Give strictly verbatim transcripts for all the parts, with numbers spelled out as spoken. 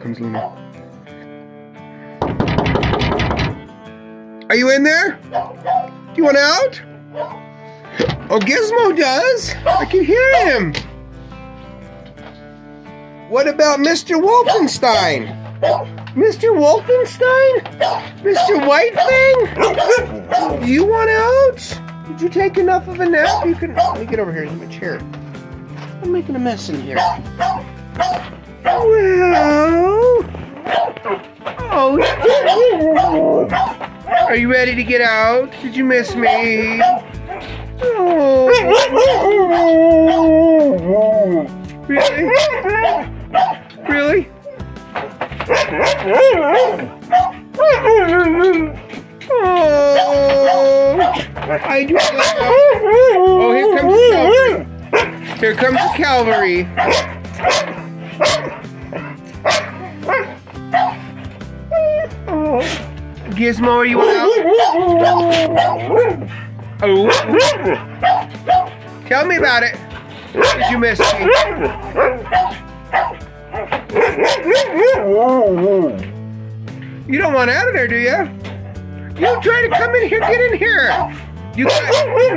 comes Luna. Are you in there? Do you want out? Oh, Gizmo does. I can hear him. What about Mister Wolfenstein? Mister Wolfenstein? Mister White Thing? Do you want out? Did you take enough of a nap? You can. Let me get over here. Here's my chair. I'm making a mess in here. Well. Oh. Are you ready to get out? Did you miss me? Oh. Really? Really? Oh, I do love. Oh, here comes the cavalry. Here comes the cavalry. Oh. Gizmo, are you out? Oh. Tell me about it. Did you miss me? You don't want out of there, do you? You try to come in here, get in here. You got,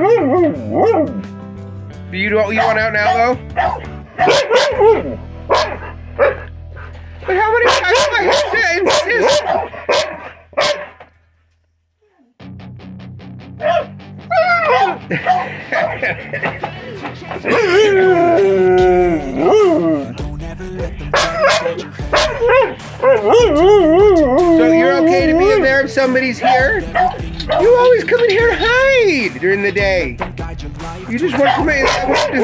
you don't you want out now though? But how many times do I have to insist? So you're okay to be in there if somebody's here? You always come in here to hide during the day. You just want to make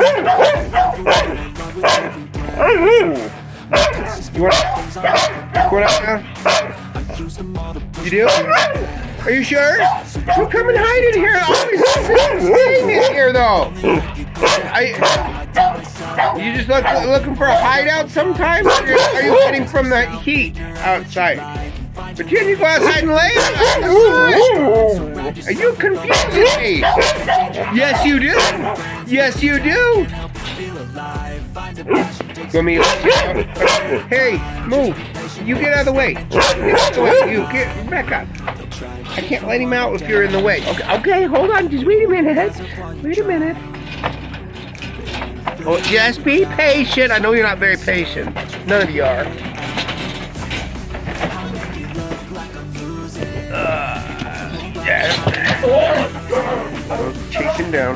You want you want out now? You do? Are you sure? You come and hide in here. Always staying in here though. I You just look, looking for a hideout sometimes? Or are you hiding from the heat outside? But can you go outside and lay? Are you confusing me? Yes, you do. Yes, you do. Let me. Hey, move. You get out of the way. Get out of the way. You get back up. I can't let him out if you're in the way. Okay, okay, hold on. Just wait a minute. Wait a minute. Oh, just be patient. I know you're not very patient. None of you are. Uh, yeah. Oh, chase him down.